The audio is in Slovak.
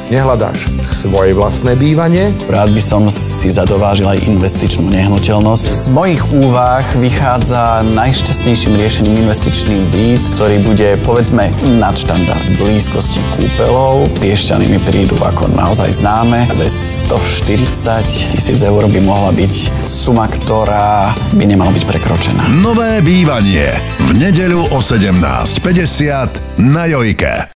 Nehľadáš svoje vlastné bývanie? Rád by som si zadovážil aj investičnú nehnuteľnosť. Z mojich úvah vychádza najšťastnejším riešením investičný byt, ktorý bude, povedzme, nadštandard. V blízkosti kúpeľov. Piešťany mi prídu ako naozaj známe. 240 000 eur by mohla byť suma, ktorá by nemala byť prekročená. Nové bývanie v nedeľu o 17:50 na Jojke.